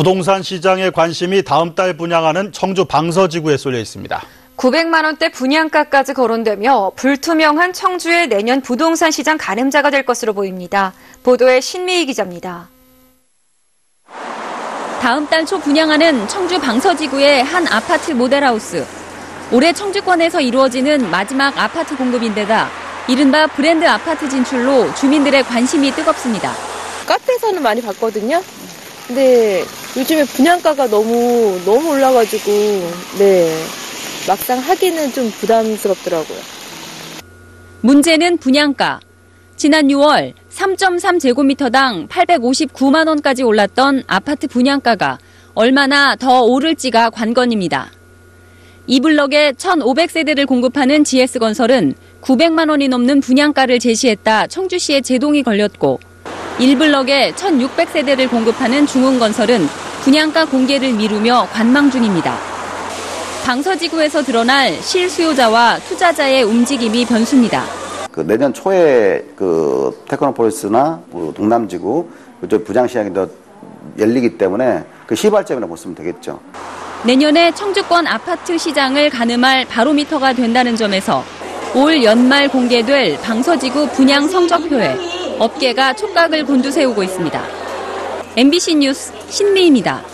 부동산 시장의 관심이 다음 달 분양하는 청주 방서지구에 쏠려 있습니다. 900만 원대 분양가까지 거론되며 불투명한 청주의 내년 부동산 시장 가늠자가 될 것으로 보입니다. 보도에 신미희 기자입니다. 다음 달 초 분양하는 청주 방서지구의 한 아파트 모델하우스. 올해 청주권에서 이루어지는 마지막 아파트 공급인데다 이른바 브랜드 아파트 진출로 주민들의 관심이 뜨겁습니다. 카페에서는 많이 봤거든요. 근데 요즘에 분양가가 너무 올라가지고 막상 하기는 좀 부담스럽더라고요. 문제는 분양가. 지난 6월 3.3제곱미터당 859만 원까지 올랐던 아파트 분양가가 얼마나 더 오를지가 관건입니다. 이 블럭에 1,500세대를 공급하는 GS건설은 900만 원이 넘는 분양가를 제시했다 청주시에 제동이 걸렸고 1블럭에 1,600세대를 공급하는 중흥건설은 분양가 공개를 미루며 관망 중입니다. 방서지구에서 드러날 실수요자와 투자자의 움직임이 변수입니다. 내년 초에 테크노폴리스나 동남지구 그쪽 분양 시장이 더 열리기 때문에 그 시발점이라고 보시면 되겠죠. 내년에 청주권 아파트 시장을 가늠할 바로미터가 된다는 점에서 올 연말 공개될 방서지구 분양 성적표에 업계가 촉각을 곤두세우고 있습니다. MBC 뉴스 신미희입니다.